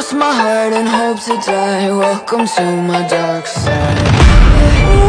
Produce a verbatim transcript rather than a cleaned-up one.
lost my heart and hope to die. Welcome to my dark side.